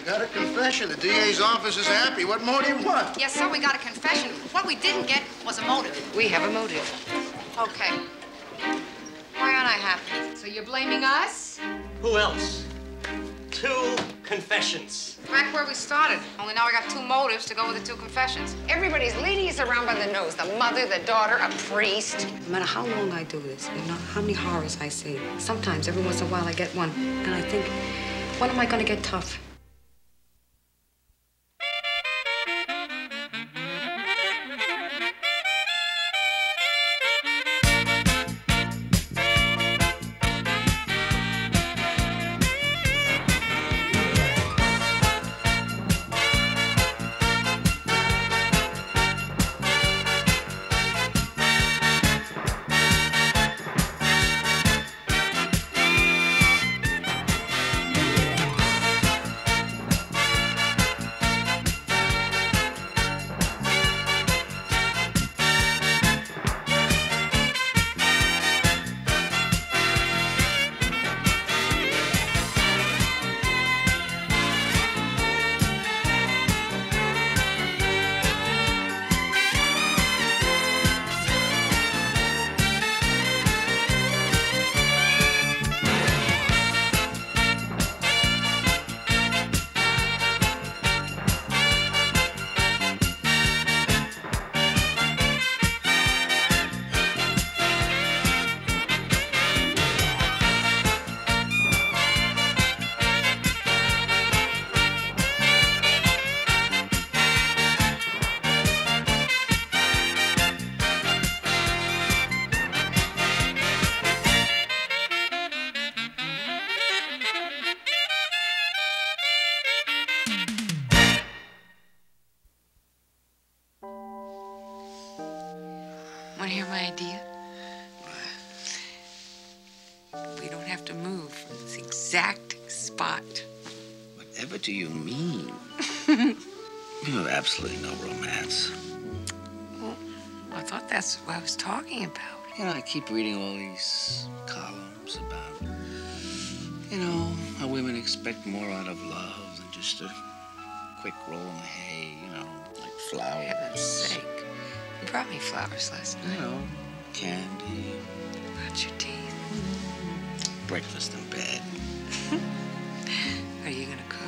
Got a confession. The DA's office is happy. What more do you want? Yes, sir, we got a confession. What we didn't get was a motive. We have a motive. Okay. Why aren't I happy? So you're blaming us? Who else? 2 confessions. Back where we started. Only now I got 2 motives to go with the 2 confessions. Everybody's leading us around by the nose. The mother, the daughter, a priest. No matter how long I do this, no matter how many horrors I see, sometimes, every once in a while, I get one. And I think, when am I going to get tough? Want to hear my idea? We don't have to move from this exact spot. Whatever do you mean? You have absolutely no romance. Well, I thought that's what I was talking about. You know, I keep reading all these columns about, you know, how women expect more out of love than just a quick roll in the hay, you know, like flowers. For heaven's sake. You brought me flowers last night. You know, candy. Brush your teeth. Breakfast in bed. Are you gonna cook?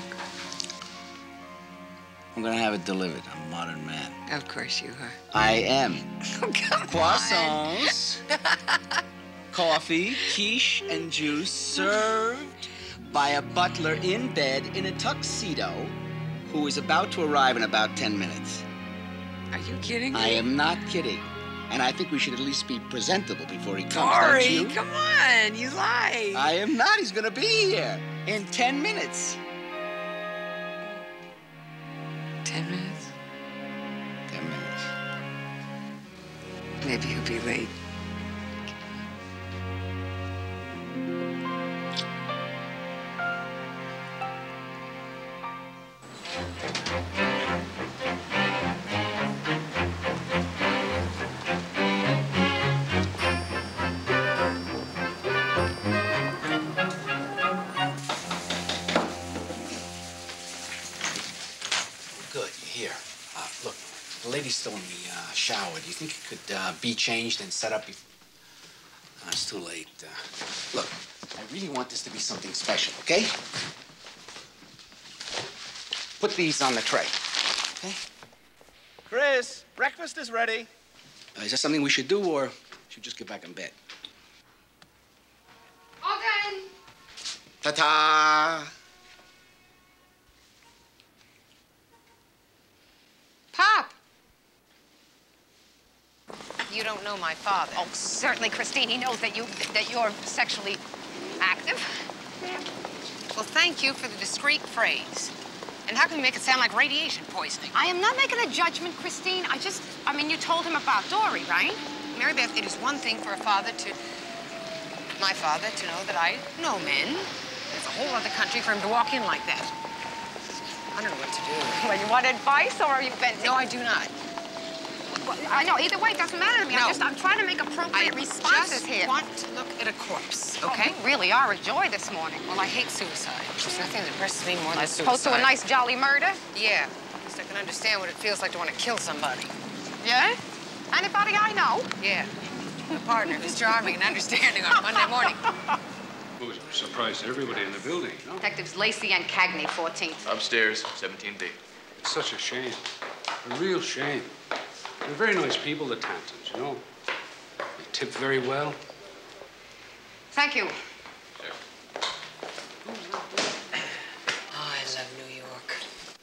I'm gonna have it delivered. I'm a modern man. Of course you are. I am. Oh, come Croissants, coffee, quiche, and juice served by a butler in bed in a tuxedo who is about to arrive in about 10 minutes. Are you kidding me? I am not kidding. And I think we should at least be presentable before he comes, don't Dory, you? come on, you lied. I am not. He's gonna be here in 10 minutes. 10 minutes? 10 minutes. Maybe he'll be late. Good, you're here. Look, the lady's still in the shower. Do you think it could be changed and set up before? It's too late. Look, I really want this to be something special, okay? Put these on the tray, okay? Chris, breakfast is ready. Is that something we should do, or should we just get back in bed? Okay. Ta-ta! Pop! You don't know my father. Oh, certainly, Christine. He knows that you're sexually active. Well, thank you for the discreet phrase. And how can you make it sound like radiation poisoning? I am not making a judgment, Christine. I mean, you told him about Dory, right? Mary Beth, it is one thing for my father to know that I know men. It's a whole other country for him to walk in like that. I don't know what to do. Well, you want advice, or are you venting? No, I do not. Well, I know, either way, it doesn't matter to me. No. I'm trying to make appropriate responses here. I want to look at a corpse, okay? Oh, you really are a joy this morning. Well, I hate suicide. There's nothing that impresses me more than As suicide. opposed to a nice, jolly murder? Yeah. At least I can understand what it feels like to want to kill somebody. Yeah? Anybody I know? Yeah. A partner who's charming and understanding on a Monday morning. Well, it surprised everybody in the building, no? Detectives Lacey and Cagney, 14th. Upstairs, 17B. It's such a shame. A real shame. They're very nice people, the Tantons, you know. They tip very well. Thank you. Oh, I love New York.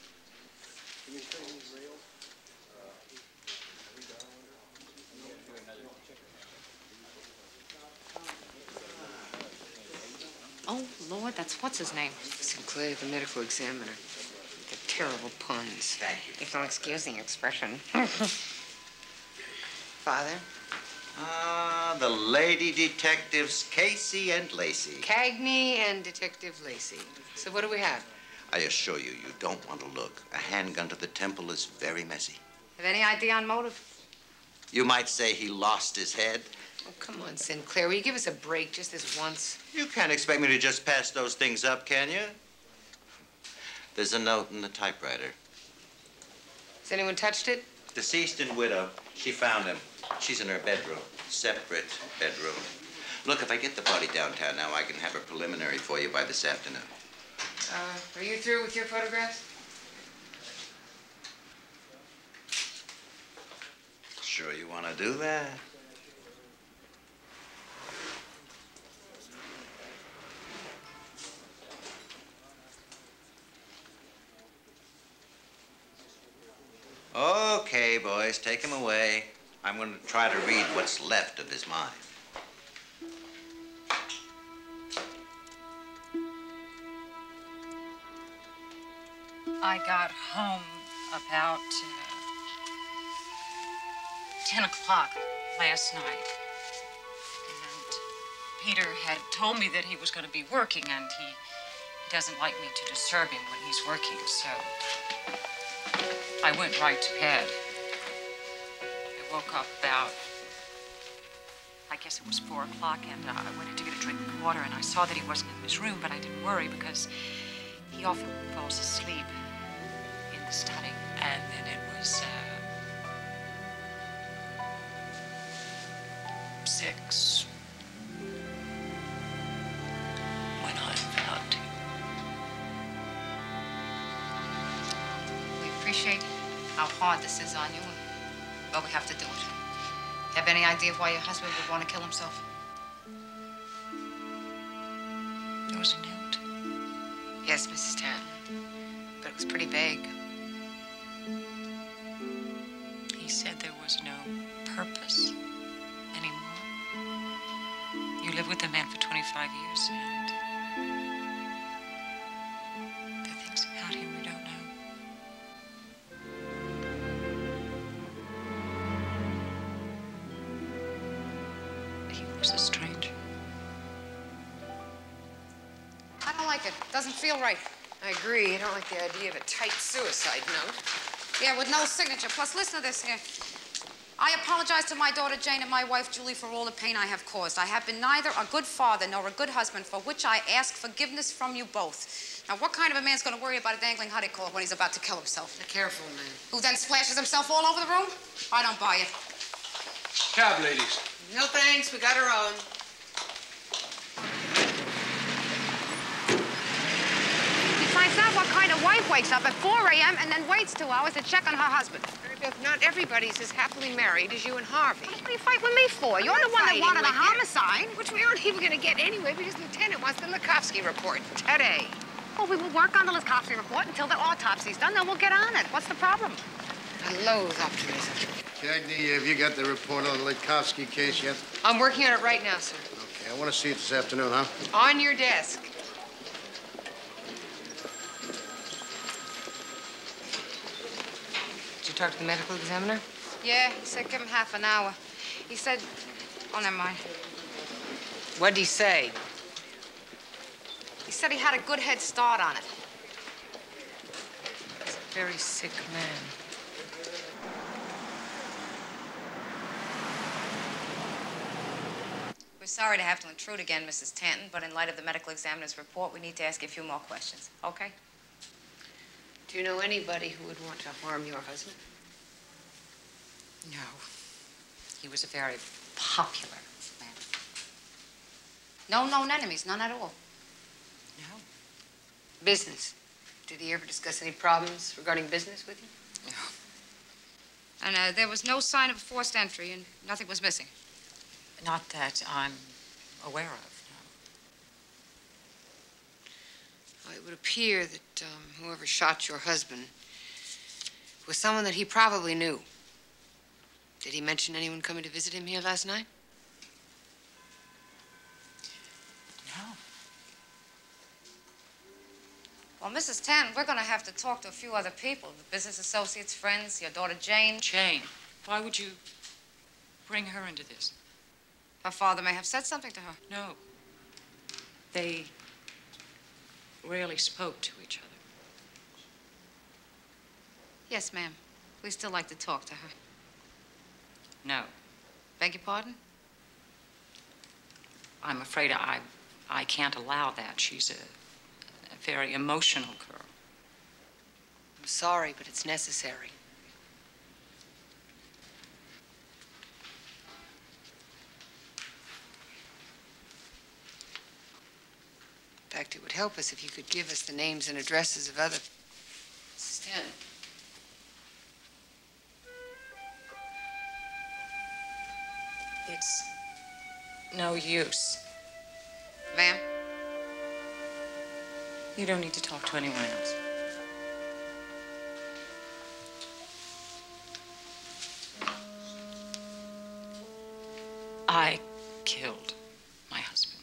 Oh, Lord, that's what's his name? Sinclair, the medical examiner. The terrible puns. If you'll excuse the expression. Father? The lady detectives Casey and Lacey. Cagney and Detective Lacey. So what do we have? I assure you, you don't want to look. A handgun to the temple is very messy. Have any idea on motive? You might say he lost his head. Oh, come on, Sinclair. Will you give us a break just this once? You can't expect me to just pass those things up, can you? There's a note in the typewriter. Has anyone touched it? Deceased and widow. She found him. She's in her bedroom. Separate bedroom. Look, if I get the body downtown now, I can have a preliminary for you by this afternoon. Are you through with your photographs? Sure you want to do that? Okay, boys, take him away. I'm going to try to read what's left of his mind. I got home about 10 o'clock last night. And Peter had told me that he was going to be working, and he doesn't like me to disturb him when he's working, so I went right to bed. I woke up about, I guess it was 4 o'clock, and I went in to get a drink of water, and I saw that he wasn't in his room, but I didn't worry because he often falls asleep in the study. And then it was 6 when I found him. We appreciate how hard this is on you, but we have to do it. Have any idea why your husband would want to kill himself? There was a note. Yes, Mrs. Tanton. But it was pretty vague. He said there was no purpose anymore. You lived with the man for 25 years, and there are things about him we don't know. He was a stranger. I don't like it. Doesn't feel right. I agree. I don't like the idea of a tight suicide note. Yeah, with no signature. Plus, listen to this here. I apologize to my daughter Jane and my wife Julie for all the pain I have caused. I have been neither a good father nor a good husband, for which I ask forgiveness from you both. Now, what kind of a man's going to worry about a dangling honey call when he's about to kill himself? A careful man. Who then splashes himself all over the room? I don't buy it. Cab, ladies. No thanks. We got our own. Besides that, what kind of wife wakes up at 4 a.m. and then waits 2 hours to check on her husband? Mary Beth, not everybody's as happily married as you and Harvey. What are you fighting with me for? You're the one that fighting wanted a with you. homicide. Which we aren't even going to get anyway because Lieutenant wants the Lukowski report today. Well, we will work on the Lacey report until the autopsy's done, then we'll get on it. What's the problem? I loathe optimism. Cagney, have you got the report on the Litkowski case yet? I'm working on it right now, sir. Okay, I want to see it this afternoon, huh? On your desk. Did you talk to the medical examiner? Yeah, he said give him half an hour. He said, oh, never mind. What'd he say? He said he had a good head start on it. He's a very sick man. sorry to have to intrude again, Mrs. Tanton, but in light of the medical examiner's report, we need to ask you a few more questions, okay? Do you know anybody who would want to harm your husband? No. He was a very popular man. No known enemies, none at all. No. Business. Did he ever discuss any problems regarding business with you? No. And there was no sign of forced entry, and nothing was missing. Not that I'm aware of, no. Well, it would appear that whoever shot your husband was someone that he probably knew. Did he mention anyone coming to visit him here last night? No. Well, Mrs. Tanton, we're going to have to talk to a few other people, the business associates, friends, your daughter Jane. Jane, why would you bring her into this? Her father may have said something to her. No. They rarely spoke to each other. Yes, ma'am. We'd still like to talk to her. No. Beg your pardon? I'm afraid I can't allow that. She's a very emotional girl. I'm sorry, but it's necessary. In fact, it would help us if you could give us the names and addresses of other... Mrs. Tanton. It's no use. Ma'am? You don't need to talk to anyone else. I killed my husband.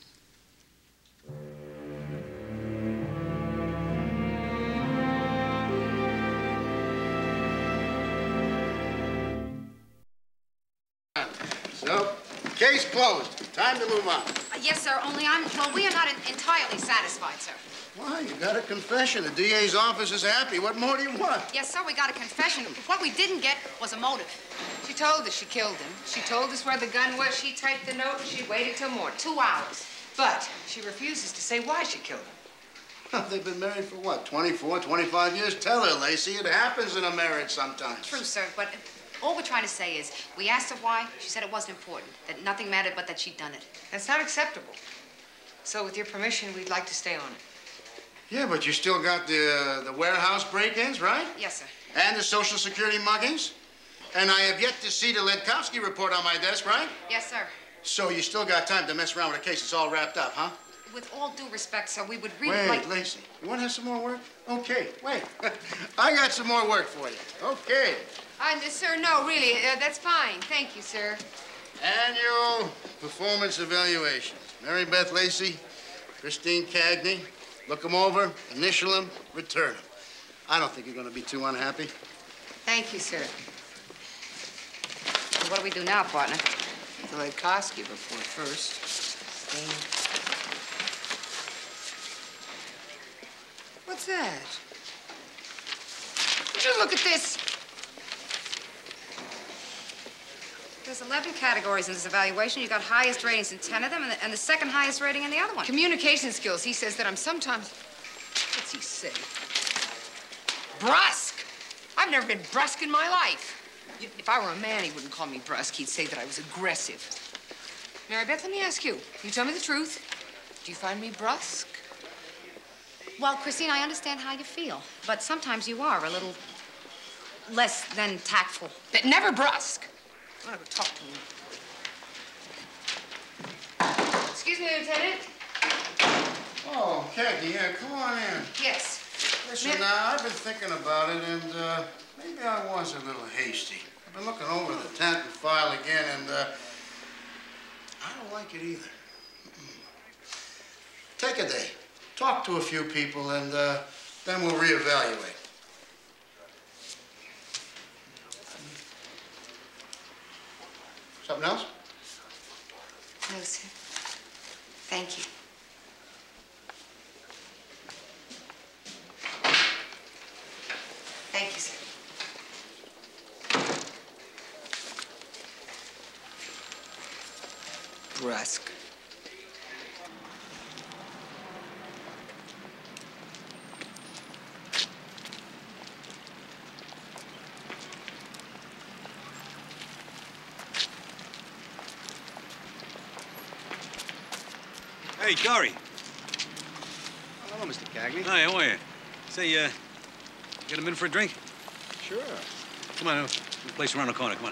So, case closed. Time to move on. Yes, sir, only we are not entirely satisfied, sir. Why? You got a confession. The DA's office is happy. What more do you want? Yes, sir, we got a confession. What we didn't get was a motive. She told us she killed him. She told us where the gun was. She typed the note, and she waited till morning. 2 hours. But she refuses to say why she killed him. They've been married for what, 24, 25 years? Tell her, Lacey. It happens in a marriage sometimes. True, sir, but all we're trying to say is, we asked her why. She said it wasn't important, that nothing mattered but that she'd done it. That's not acceptable. So with your permission, we'd like to stay on it. Yeah, but you still got the warehouse break-ins, right? Yes, sir. And the Social Security muggings? And I have yet to see the Ledkowski report on my desk, right? Yes, sir. So you still got time to mess around with a case that's all wrapped up, huh? With all due respect, sir, we would really Wait, like... Lacey, you want to have some more work? Okay, wait. I got some more work for you. Okay. Sir, no, really, that's fine. Thank you, sir. Annual performance evaluation. Mary Beth Lacey, Christine Cagney. Look them over, initial them, return them. I don't think you're going to be too unhappy. Thank you, sir. So what do we do now, partner? The Ledkowski report first. What's that? Would you look at this? There's 11 categories in this evaluation. You got highest ratings in 10 of them, and the second highest rating in the other one. Communication skills. He says that I'm sometimes... What's he say? Brusque. I've never been brusque in my life. If I were a man, he wouldn't call me brusque. He'd say that I was aggressive. Mary Beth, let me ask you. You tell me the truth. Do you find me brusque? Well, Christine, I understand how you feel, but sometimes you are a little less than tactful. But never brusque. I want to go talk to him. Excuse me, Lieutenant. Oh, Cagney, yeah, come on in. Yes. Listen, I've been thinking about it, and maybe I was a little hasty. I've been looking over the Tanton file again, and I don't like it either. Take a day. Talk to a few people, and then we'll reevaluate. Something else? No, sir. Thank you. Thank you, sir. Brusque. Hey, Dory. Hello, Mr. Cagney. Hi, how are you? Say, get a minute for a drink? Sure. Come on, the place around the corner, come on.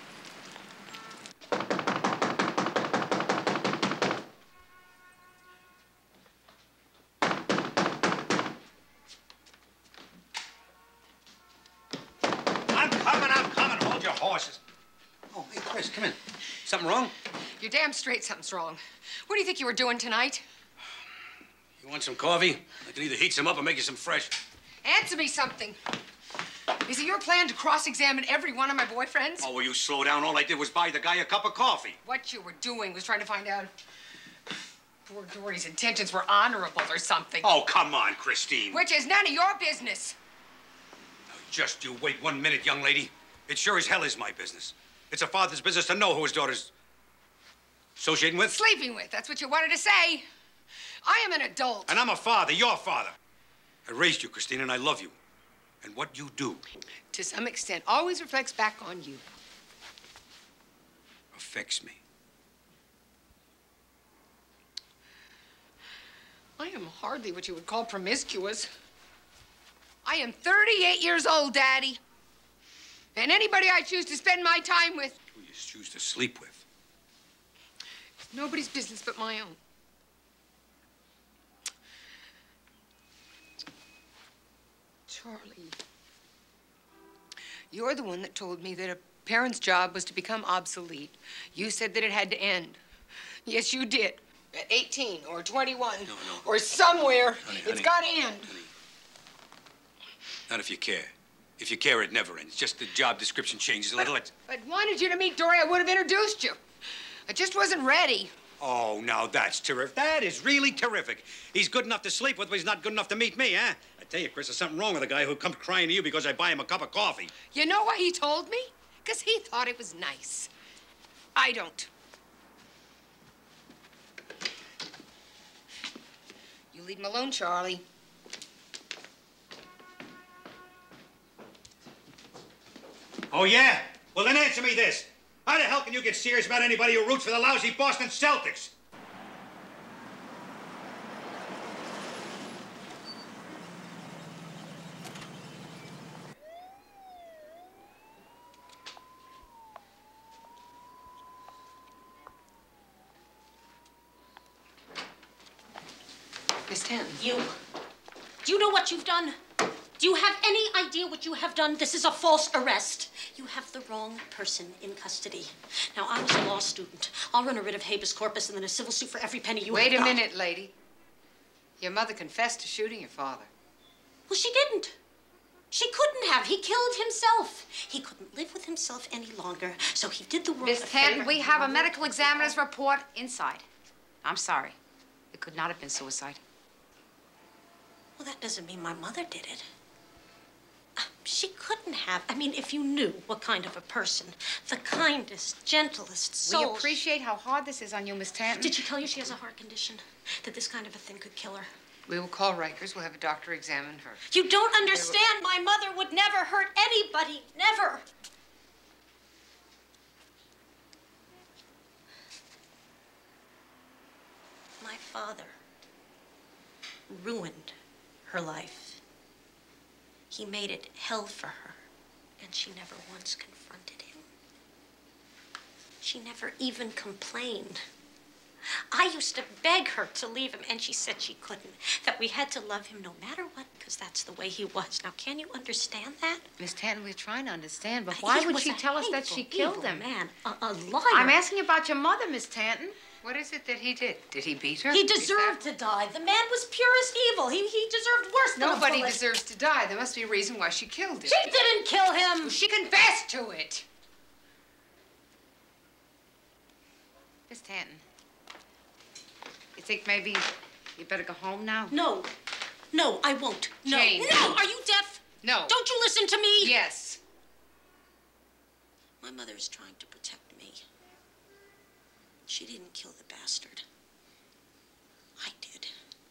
I'm coming. Hold your horses. Oh, hey, Chris, come in. Something wrong? You're damn straight something's wrong. What do you think you were doing tonight? You want some coffee? I can either heat some up or make you some fresh. Answer me something. Is it your plan to cross-examine every one of my boyfriends? Oh, will you slow down? All I did was buy the guy a cup of coffee. What you were doing was trying to find out if poor Dory's intentions were honorable or something. Oh, come on, Christine. Which is none of your business. Now, just you wait 1 minute, young lady. It sure as hell is my business. It's a father's business to know who his daughter's associating with. Sleeping with, that's what you wanted to say. I am an adult. And I'm a father, your father. I raised you, Christine, and I love you. And what you do to some extent, always reflects back on you. Affects me. I am hardly what you would call promiscuous. I am 38 years old, Daddy. And anybody I choose to spend my time with... Who you choose to sleep with. It's nobody's business but my own. Charlie, you're the one that told me that a parent's job was to become obsolete. You said that it had to end. Yes, you did. At 18 or 21 or somewhere, it's got to end. Honey. Not if you care. If you care, it never ends. Just the job description changes a little. But wanted you to meet Dory, I would have introduced you. I just wasn't ready. Oh, now that's terrific. That is really terrific. He's good enough to sleep with, but he's not good enough to meet me, huh? I tell you, Chris, there's something wrong with a guy who comes crying to you because I buy him a cup of coffee. You know why he told me? Because he thought it was nice. I don't. You leave him alone, Charlie. Oh, yeah? Well, then answer me this. How the hell can you get serious about anybody who roots for the lousy Boston Celtics? Miss Tanton. Do you know what you've done? Do you have any idea what you have done? This is a false arrest. You have the wrong person in custody. Now, I was a law student. I'll run a writ of habeas corpus and then a civil suit for every penny you have got. Wait a minute, lady. Your mother confessed to shooting your father. Well, she didn't. She couldn't have. He killed himself. He couldn't live with himself any longer, so he did the world a Miss favor. Tanton, we have a medical examiner's report inside. I'm sorry. It could not have been suicide. Well, that doesn't mean my mother did it. She couldn't have. I mean, if you knew what kind of a person, the kindest, gentlest soul. We appreciate how hard this is on you, Miss Tanton. Did she tell you she has a heart condition? That this kind of a thing could kill her? We will call Rikers. We'll have a doctor examine her. You don't understand. My mother would never hurt anybody. Never. My father ruined her life. He made it hell for her, and she never once confronted him. She never even complained. I used to beg her to leave him, and she said she couldn't, that we had to love him no matter what, because that's the way he was. Now, can you understand that? Miss Tanton, we're trying to understand, but why would she tell us that she killed him? Man, a liar. I'm asking about your mother, Miss Tanton. What is it that he did? Did he beat her? He deserved to die. The man was purest evil. He deserved worse than a bullet. Nobody deserves to die. There must be a reason why she killed him. She didn't kill him. Well, she confessed to it. Miss Tanton, you think maybe you better go home now? No. No, I won't. No. Jane. No. Are you deaf? No. Don't you listen to me? Yes. My mother is trying to protect me. She didn't kill the bastard. I did.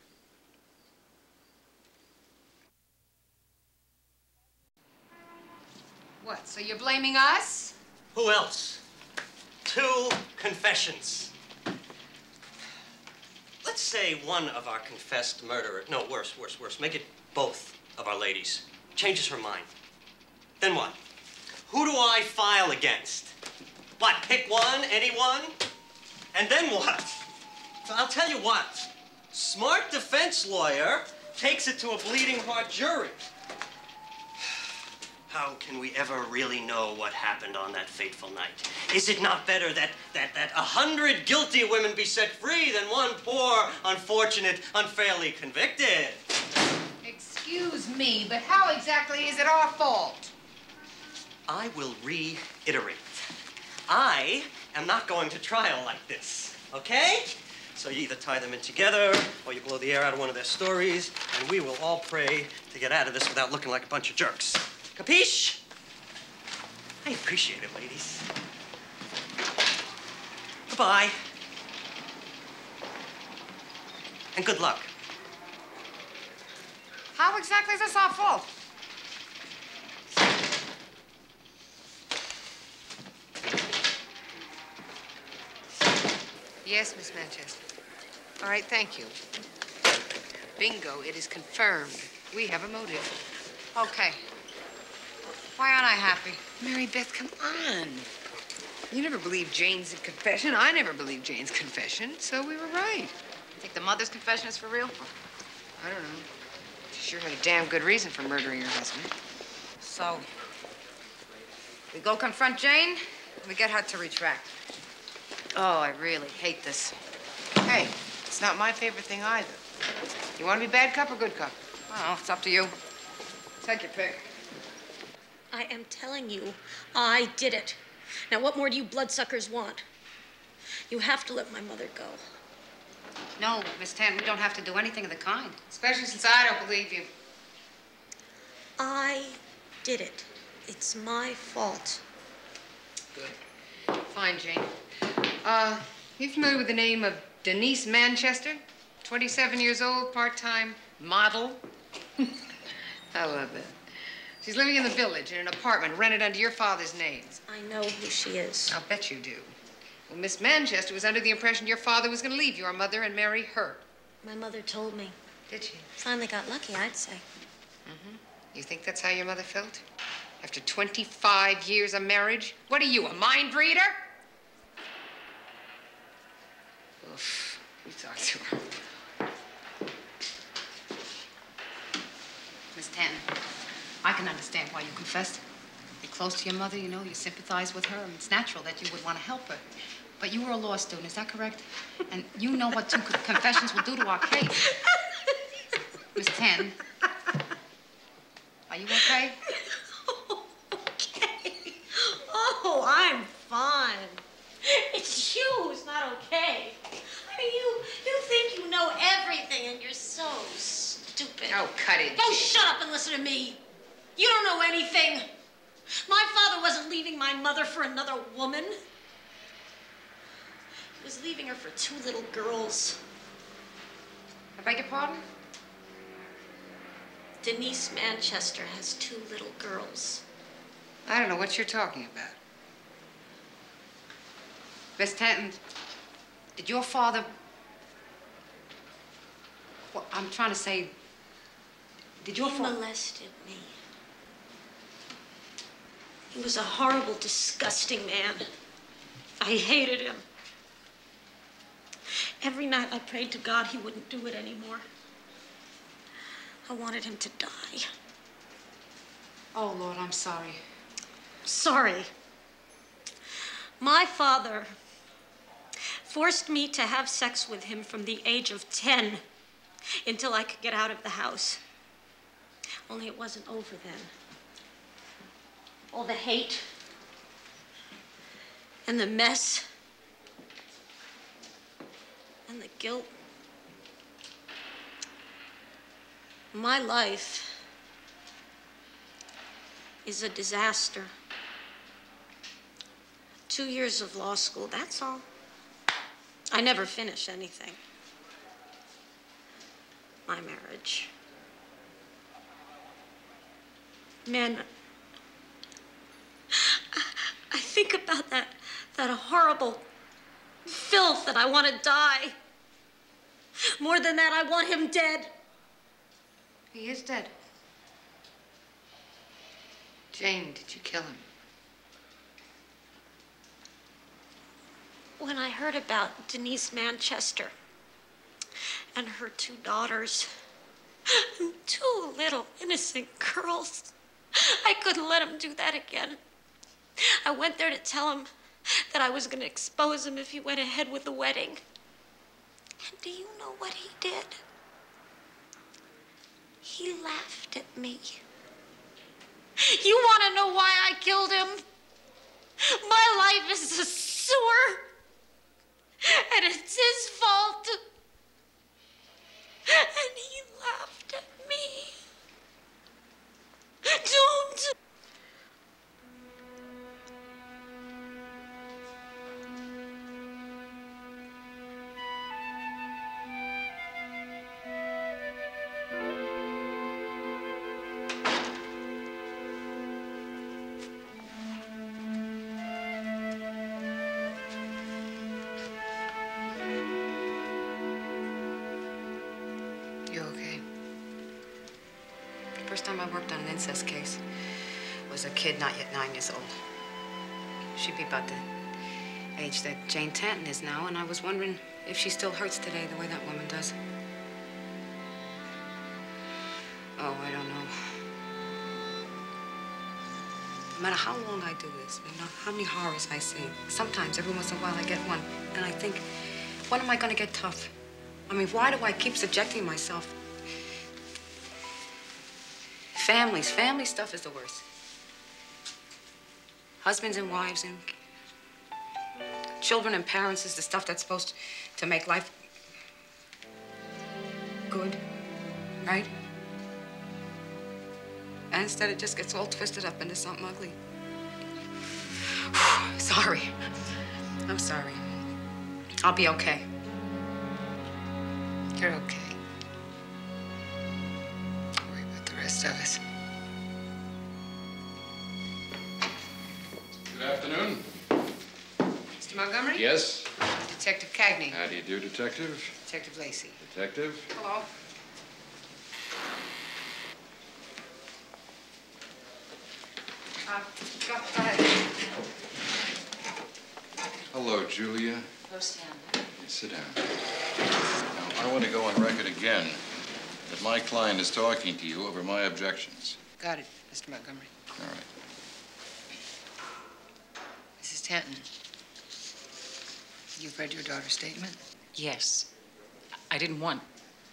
What, so you're blaming us? Who else? 2 confessions. Let's say one of our confessed murderers. No, worse. Make it both of our ladies. Changes her mind. Then what? Who do I file against? What, pick one, anyone? And then what? I'll tell you what. Smart defense lawyer takes it to a bleeding heart jury. How can we ever really know what happened on that fateful night? Is it not better that 100 guilty women be set free than one poor, unfortunate, unfairly convicted? Excuse me, but how exactly is it our fault? I will reiterate. I am not going to trial like this, okay? So you either tie them in together, or you blow the air out of one of their stories, and we will all pray to get out of this without looking like a bunch of jerks. Capiche? I appreciate it, ladies. Goodbye. And good luck. How exactly is this our fault? Yes, Miss Manchester. All right, thank you. Bingo, it is confirmed. We have a motive. Okay. Why aren't I happy? Mary Beth, come on. You never believed Jane's confession. I never believed Jane's confession, so we were right. Think the mother's confession is for real? I don't know. She sure had a damn good reason for murdering her husband. So, we go confront Jane, and we get her to retract. Oh, I really hate this. Hey, it's not my favorite thing either. You want to be bad cop or good cop? Well, it's up to you. Take your pick. I am telling you, I did it. Now, what more do you bloodsuckers want? You have to let my mother go. No, Miss Tan, we don't have to do anything of the kind. Especially since I don't believe you. I did it. It's my fault. Good. Fine, Jane. You familiar with the name of Denise Manchester? 27 years old, part-time model. I love that. She's living in the village in an apartment rented under your father's name. I know who she is. I'll bet you do. Well, Miss Manchester was under the impression your father was going to leave your mother and marry her. My mother told me. Did she? Finally got lucky, I'd say. Mm-hmm. You think that's how your mother felt? After 25 years of marriage? What are you, a mind reader? Oof. You talk to her. Miss Tan, I can understand why you confessed. You're close to your mother, you know, you sympathize with her, and it's natural that you would want to help her. But you were a law student, is that correct? And you know what two confessions will do to our case. Miss Tan, are you okay? Okay. Oh, I'm fine. It's you who's not okay. I mean, you think you know everything, and you're so stupid. Oh, cut it. Oh, shut up and listen to me. You don't know anything. My father wasn't leaving my mother for another woman. He was leaving her for 2 little girls. I beg your pardon? Denise Manchester has 2 little girls. I don't know what you're talking about. Miss Tanton, did your father... Well, I'm trying to say... Did your father... He molested me. He was a horrible, disgusting man. I hated him. Every night I prayed to God he wouldn't do it anymore. I wanted him to die. Oh, Lord, I'm sorry. Sorry. My father forced me to have sex with him from the age of 10 until I could get out of the house. Only it wasn't over then. All the hate and the mess and the guilt. My life is a disaster. 2 years of law school, that's all. I never finish anything. My marriage. Man, I think about that horrible filth that I want to die. More than that, I want him dead. He is dead. Jane, did you kill him? When I heard about Denise Manchester and her 2 daughters, 2 little innocent girls, I couldn't let him do that again. I went there to tell him that I was going to expose him if he went ahead with the wedding. And do you know what he did? He laughed at me. You want to know why I killed him? My life is a sewer, and it's his fault. And he laughed at me. Don't. You okay? The first time I worked on an incest case was a kid not yet 9 years old. She'd be about the age that Jane Tanton is now, and I was wondering if she still hurts today the way that woman does. Oh, I don't know. No matter how long I do this, no matter how many horrors I see, sometimes, every once in a while, I get one, and I think, when am I going to get tough? I mean, why do I keep subjecting myself? Family stuff is the worst. Husbands and wives and children and parents is the stuff that's supposed to make life good, right? And instead, it just gets all twisted up into something ugly. Sorry. I'm sorry. I'll be okay. You're okay. Don't worry about the rest of us. Good afternoon. Mr. Montgomery? Yes? Detective Cagney. How do you do, Detective? Detective Lacey. Detective? Hello. Go ahead. Hello, Julia. Hello, Stan. Sit down. Now, I want to go on record again that my client is talking to you over my objections. Got it, Mr. Montgomery. All right. Mrs. Tanton, you've read your daughter's statement? Yes. I didn't want.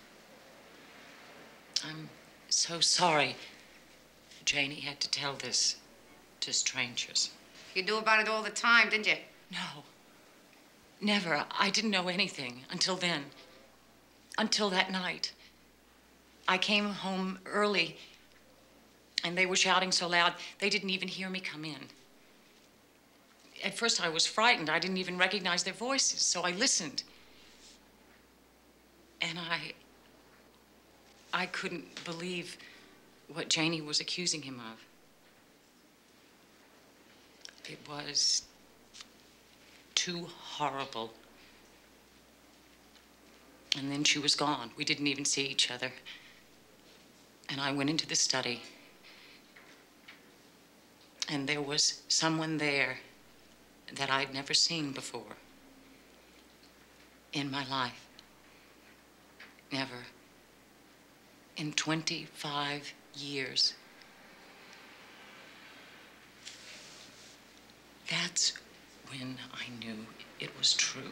I'm so sorry Janie had to tell this to strangers. You knew about it all the time, didn't you? No. Never. I didn't know anything until then. Until that night. I came home early, and they were shouting so loud, they didn't even hear me come in. At first, I was frightened. I didn't even recognize their voices, so I listened. And I couldn't believe what Janie was accusing him of. It was too horrible. And then she was gone. We didn't even see each other. And I went into the study. And there was someone there that I'd never seen before in my life. Never. In 25 years. That's when I knew it was true.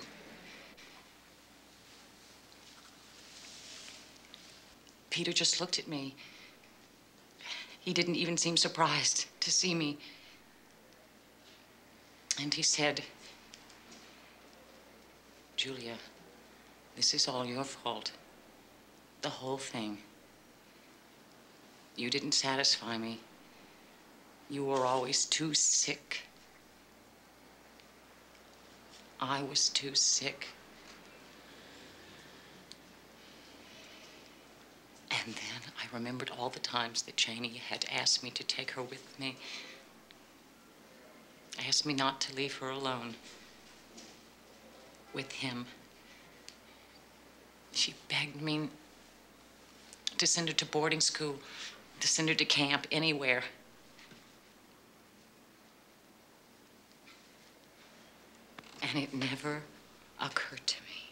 Peter just looked at me. He didn't even seem surprised to see me. And he said, Julia, this is all your fault. The whole thing. You didn't satisfy me. You were always too sick. I was too sick. And then I remembered all the times that Janie had asked me to take her with me. Asked me not to leave her alone with him. She begged me to send her to boarding school, to send her to camp, anywhere. And it never occurred to me.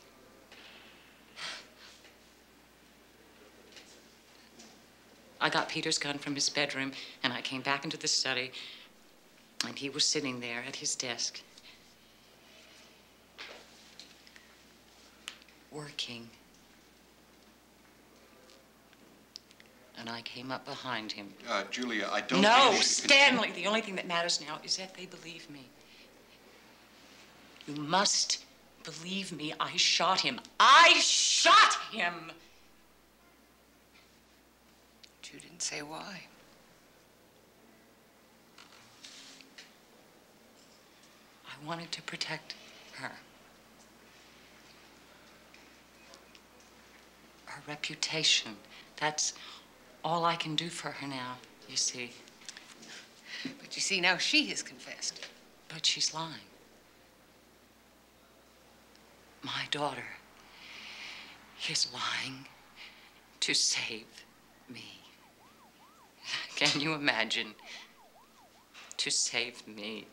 I got Peter's gun from his bedroom, and I came back into the study, and he was sitting there at his desk, working. And I came up behind him. Julia, I don't... No, think Stanley, the only thing that matters now is that they believe me. You must believe me. I shot him. I shot him! You didn't say why. I wanted to protect her. Her reputation. That's all I can do for her now, you see. But you see, now she has confessed. But she's lying. My daughter is lying to save me. Can you imagine? To save me.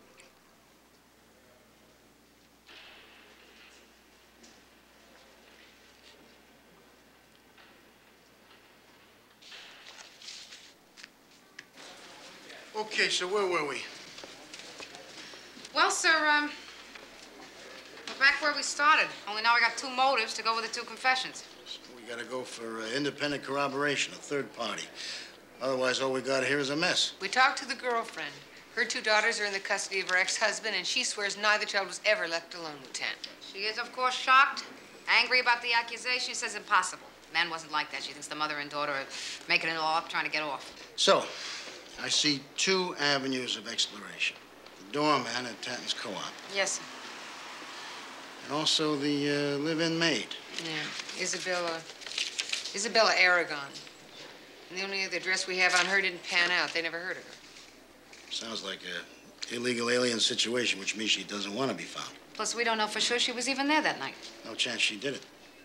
Okay, so where were we? Well, sir, we're back where we started. Only now I got two motives to go with the two confessions. So we gotta go for independent corroboration, a third party. Otherwise, all we got here is a mess. We talked to the girlfriend. Her two daughters are in the custody of her ex-husband, and she swears neither child was ever left alone with Tanton. She is, of course, shocked, angry about the accusation. She says impossible. Man wasn't like that. She thinks the mother and daughter are making it all up, trying to get off. So, I see two avenues of exploration. The doorman at Tanton's co-op. Yes, sir. And also the live-in maid. Yeah, Isabella Aragon. And the only other address we have on her didn't pan out. They never heard of her. Sounds like a illegal alien situation, which means she doesn't want to be found. Plus, we don't know for sure she was even there that night. No chance she did it.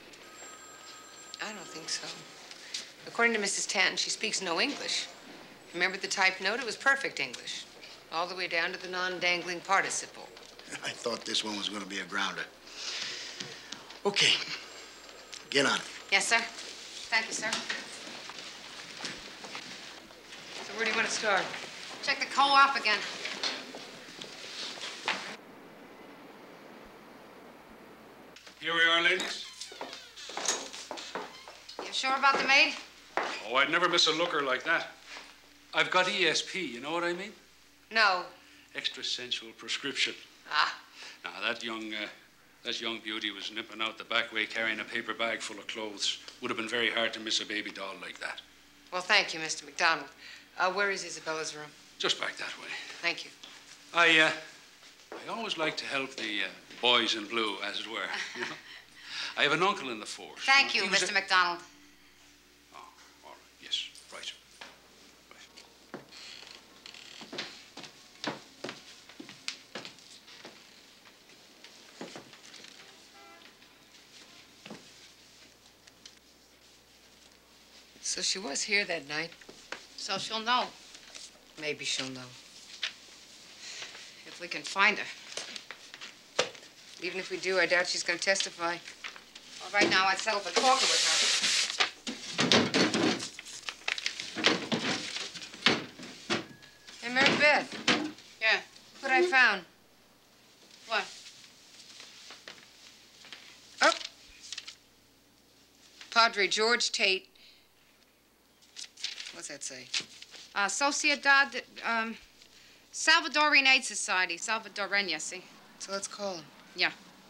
I don't think so. According to Mrs. Tanton, she speaks no English. Remember the typed note? It was perfect English. All the way down to the non-dangling participle. I thought this one was going to be a grounder. Okay, get on it. Yes, sir. Thank you, sir. So where do you want to start? Check the co-op again. Here we are, ladies. You sure about the maid? Oh, I'd never miss a looker like that. I've got ESP, you know what I mean? No. Extrasensual prescription. Ah. Now, that young beauty was nipping out the back way carrying a paper bag full of clothes. Would have been very hard to miss a baby doll like that. Well, thank you, Mr. McDonald. Where is Isabella's room? Just back that way. Thank you. I always like to help the boys in blue, as it were. You know? I have an uncle in the force. Thank you, Mr. McDonald. Oh, all right. Yes, right. So she was here that night. So she'll know. Maybe she'll know. If we can find her. Even if we do, I doubt she's going to testify. Well, right now, I'd settle for talking with her. Hey, Mary Beth. Yeah. What I found. What? Oh. Padre George Tate. What's that say? Sociedad, Salvadorian Aid Society. Salvadorena, see? So let's call him. Yeah.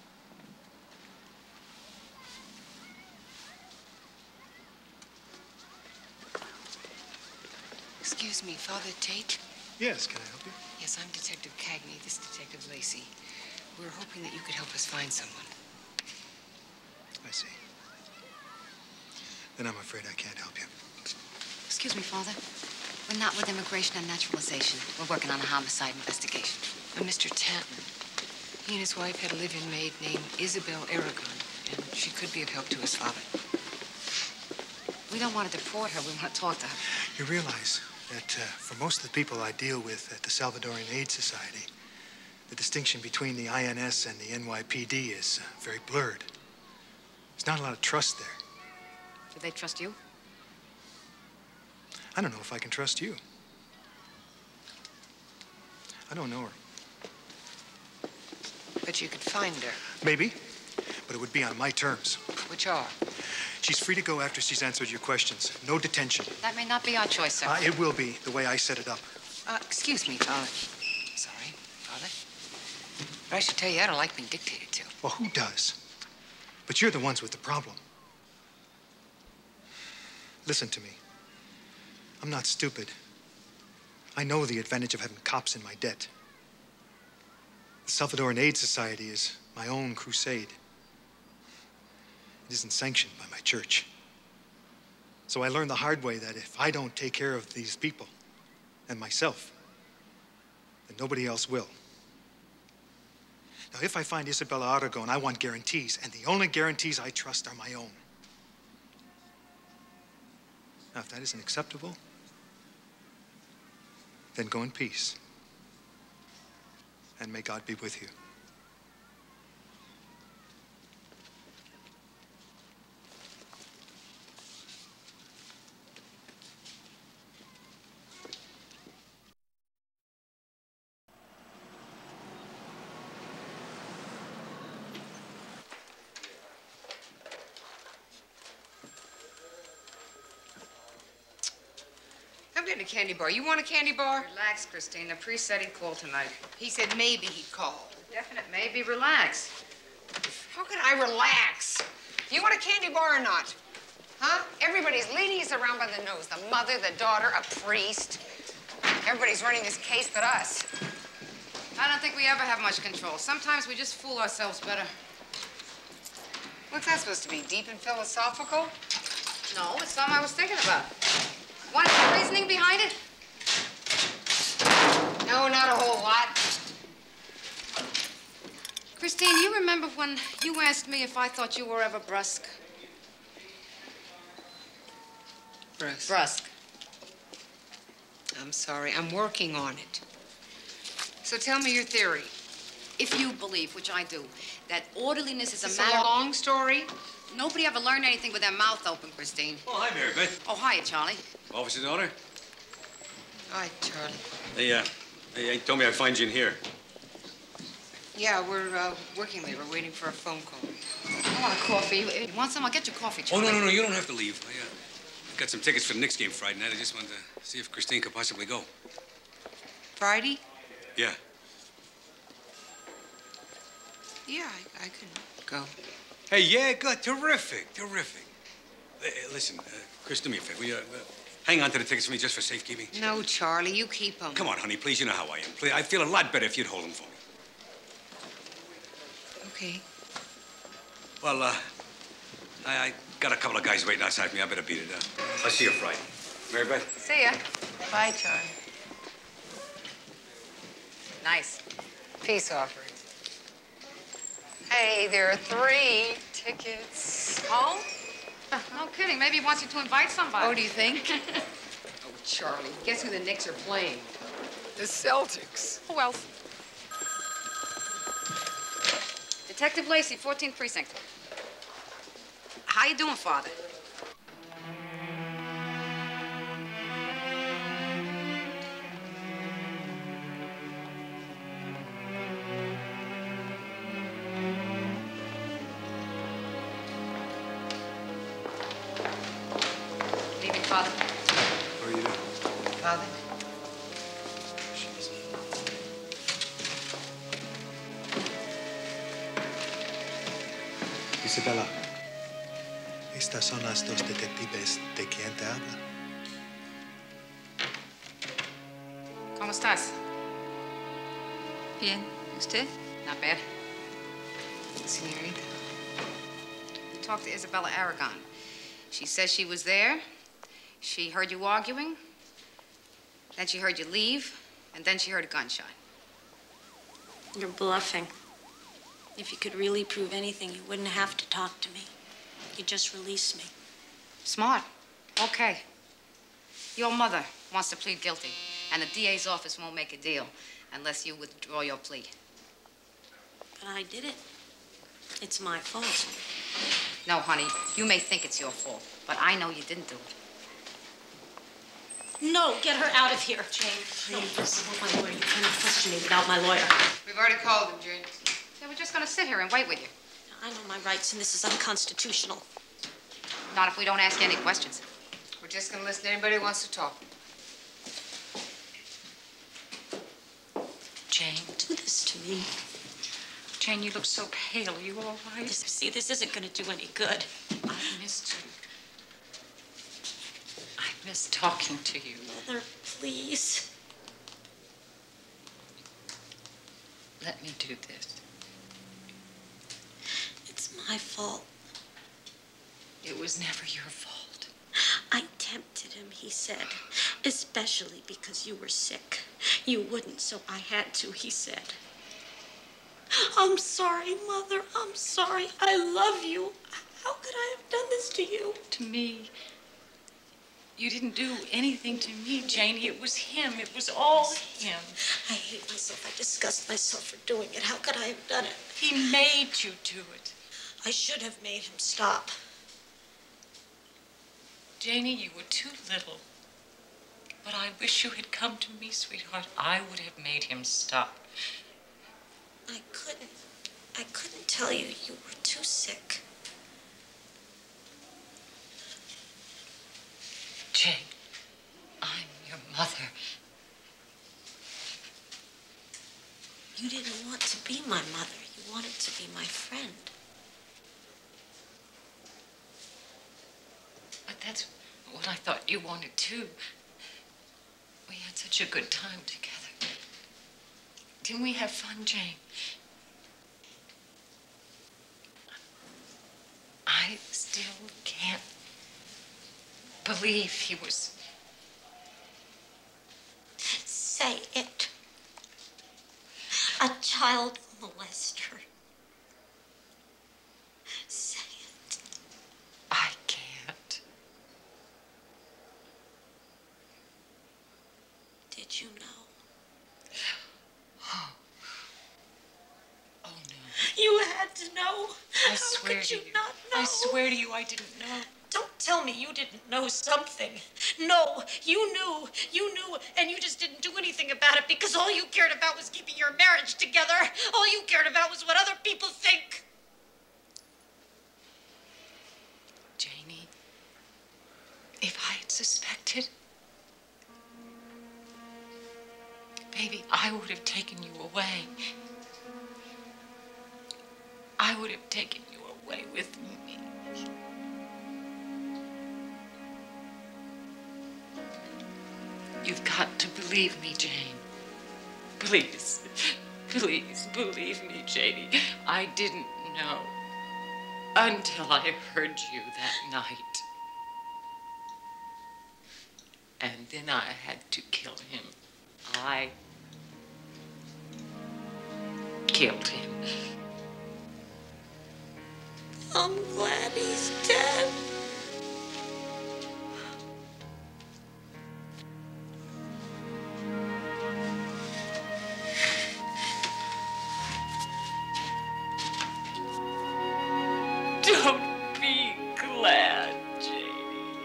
Excuse me, Father Tate? Yes, can I help you? Yes, I'm Detective Cagney. This is Detective Lacey. We're hoping that you could help us find someone. I see. Then I'm afraid I can't help you. Excuse me, Father. We're not with Immigration and Naturalization. We're working on a homicide investigation. Mr. Tanton, he and his wife had a live-in maid named Isabel Aragon. And she could be of help to us, Father. We don't want to deport her. We want to talk to her. You realize that for most of the people I deal with at the Salvadorian Aid Society, the distinction between the INS and the NYPD is very blurred. There's not a lot of trust there. Do they trust you? I don't know if I can trust you. I don't know her. But you could find her. Maybe, but it would be on my terms. Which are? She's free to go after she's answered your questions. No detention. That may not be our choice, sir. It will be, the way I set it up. Excuse me, Father. Sorry, Father. But I should tell you, I don't like being dictated to. Well, who does? But you're the ones with the problem. Listen to me. I'm not stupid. I know the advantage of having cops in my debt. The Salvadoran Aid Society is my own crusade. It isn't sanctioned by my church. So I learned the hard way that if I don't take care of these people and myself, then nobody else will. Now, if I find Isabella Aragon, I want guarantees, and the only guarantees I trust are my own. Now, if that isn't acceptable, then go in peace. And may God be with you. I'm getting a candy bar. You want a candy bar? Relax, Christine. The priest said he'd call tonight. He said maybe he'd call. Definite maybe. Relax. How can I relax? You want a candy bar or not? Huh? Everybody's leading us around by the nose. The mother, the daughter, a priest. Everybody's running this case but us. I don't think we ever have much control. Sometimes we just fool ourselves better. What's that supposed to be, deep and philosophical? No, it's something I was thinking about. Want some reasoning behind it? No, not a whole lot. Christine, you remember when you asked me if I thought you were ever brusque? Brusque. Brusque. I'm sorry. I'm working on it. So tell me your theory. If you believe, which I do, that orderliness is It's a matter... a long story. Nobody ever learned anything with their mouth open, Christine. Oh, hi, Mary Beth. Oh, hiya, Charlie. Officer's daughter? Hi, Charlie. They told me I'd find you in here. Yeah, we're working late. We're waiting for a phone call. I want a coffee. You want some? I'll get you coffee, Charlie. Oh, no, you don't have to leave. I got some tickets for the Knicks game Friday night. I just wanted to see if Christine could possibly go. Friday? Yeah. Yeah, I could go. Hey, yeah, good. Terrific. Listen, Chris, do me a favor. Will you hang on to the tickets for me just for safekeeping? No, Charlie, you keep them. Come on, honey, please. You know how I am. Please, I'd feel a lot better if you'd hold them for me. Okay. Well, I got a couple of guys waiting outside for me. I better beat it. I'll see you Friday. Mary Beth? See ya. Bye, Charlie. Nice. Peace offering. Hey, there are 3 tickets. Home? No kidding. Maybe he wants you to invite somebody. Oh, do you think? Oh, Charlie, guess who the Knicks are playing? The Celtics. Who else? Detective Lacey, 14th Precinct. How you doing, Father? Leaving, Father. How are you doing? Father? Isabella, estas son las 2 detectives de quien te habla. ¿Cómo estás? Bien. ¿Usted? Not bad. Senorita. We talked to Isabella Aragon. She says she was there. She heard you arguing. Then she heard you leave. And then she heard a gunshot. You're bluffing. If you could really prove anything, you wouldn't have to talk to me. You'd just release me. Smart. Okay. Your mother wants to plead guilty, and the DA's office won't make a deal unless you withdraw your plea. But I did it. It's my fault. No, honey, you may think it's your fault, but I know you didn't do it. No, get her out of here. Jane, please. No, I want my lawyer. You cannot question me without my lawyer. We've already called him, Jane. Yeah, we're just gonna sit here and wait with you. I know my rights, and this is unconstitutional. Not if we don't ask you any questions. We're just gonna listen to anybody who wants to talk. Jane. Do this to me. Jane, you look so pale. Are you all right? See, this isn't going to do any good. I missed you. I miss talking to you. Mother, please. Let me do this. It's my fault. It was never your fault. I tempted him, he said, especially because you were sick. You wouldn't, so I had to, he said. I'm sorry, Mother. I'm sorry. I love you. How could I have done this to you? To me. You didn't do anything to me, Janie. It was him. It was all him. I hate myself. I disgust myself for doing it. How could I have done it? He made you do it. I should have made him stop. Janie, you were too little. But I wish you had come to me, sweetheart. I would have made him stop. I couldn't tell you. You were too sick. Jane, I'm your mother. You didn't want to be my mother. You wanted to be my friend. But that's what I thought you wanted too. We had such a good time together. Didn't we have fun, Jane? I still can't believe he was... Say it. A child molester. Say it. I can't. Did you know? Oh, no. You had to know. I swear to you. Not know? I swear to you I didn't know. Don't tell me you didn't know something. No, you knew, and you just didn't do anything about it because all you cared about was keeping your marriage together. All you cared about was what other people think. Janie, if I had suspected, baby, I would have taken you away. I would have taken you away with me. You've got to believe me, Jane. Please, please believe me, Janie. I didn't know until I heard you that night. And then I had to kill him. I killed him. I'm glad he's dead. Don't be glad, Janie.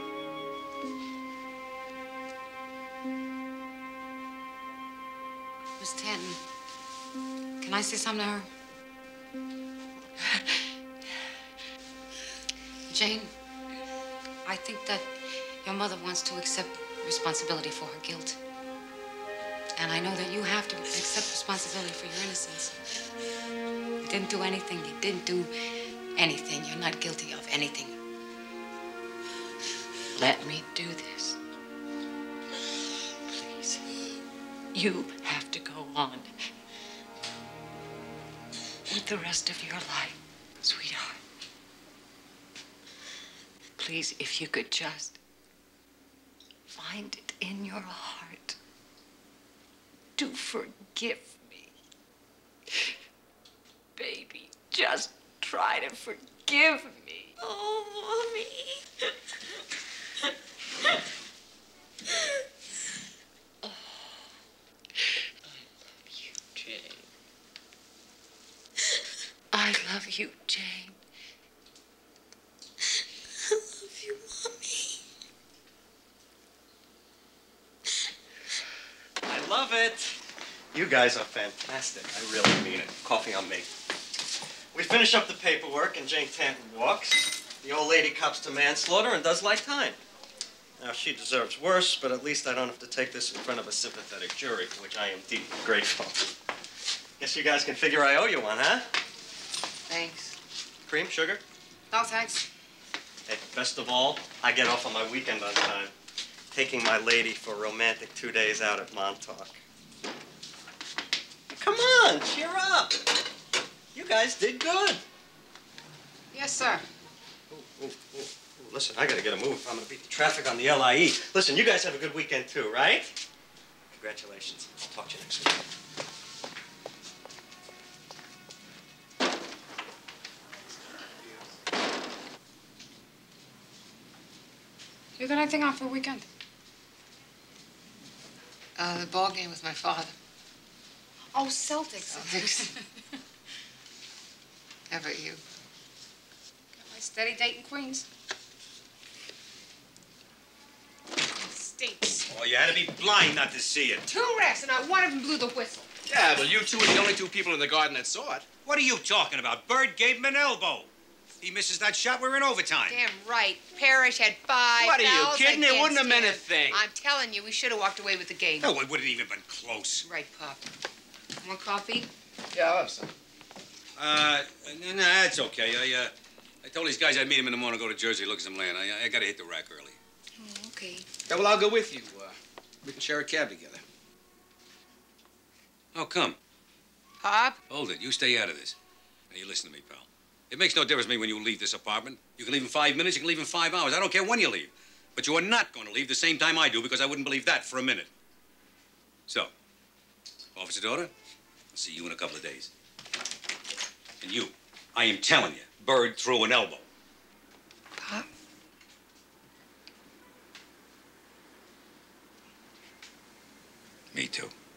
Miss Tanton, can I say something to her? Jane, I think that your mother wants to accept responsibility for her guilt. And I know that you have to accept responsibility for your innocence. You didn't do anything. You didn't do anything. You're not guilty of anything. Let me do this. Please. You have to go on with the rest of your life, sweetheart. Please, if you could just find it in your heart to forgive me. Baby, just try to forgive me. Oh, Mommy. I love you, Jane. I love you, Mommy. I love it. You guys are fantastic. I really mean it. Coffee on me. We finish up the paperwork and Jane Tanton walks. The old lady cops to manslaughter and does life time. Now, she deserves worse, but at least I don't have to take this in front of a sympathetic jury, for which I am deeply grateful. Guess you guys can figure I owe you one, huh? Thanks. Cream, sugar? No, thanks. Hey, best of all, I get off on my weekend on time. Taking my lady for a romantic 2 days out at Montauk. Come on, cheer up. You guys did good. Yes, sir. Ooh, listen, I gotta get a move if I'm gonna beat the traffic on the LIE. Listen, you guys have a good weekend too, right? Congratulations. I'll talk to you next week. You got anything on for the weekend? The ball game with my father. Oh, Celtics. How about you? Got my steady date in Queens. It stinks. Oh, you had to be blind not to see it. 2 refs, and not one of them blew the whistle. Yeah, well, you two are the only 2 people in the garden that saw it. What are you talking about? Bird gave him an elbow. If he misses that shot, we're in overtime. Damn right. Parrish had 5 What are you fouls kidding? It wouldn't have meant a against thing. him. I'm telling you, we should have walked away with the game. No, it wouldn't even been close. Right, Pop. Want coffee? Yeah, I'll have some. No, that's okay. I told these guys I'd meet him in the morning, go to Jersey, look at some land. I gotta hit the rack early. Oh, okay. Yeah, well, I'll go with you. We can share a cab together. How come? Pop? Hold it. You stay out of this. Now, you listen to me, pal. It makes no difference to me when you leave this apartment. You can leave in 5 minutes, you can leave in 5 hours. I don't care when you leave. But you are not going to leave the same time I do, because I wouldn't believe that for a minute. So, officer daughter, I'll see you in a couple of days. And you, I am telling you, Bird threw an elbow. Pop? Me too.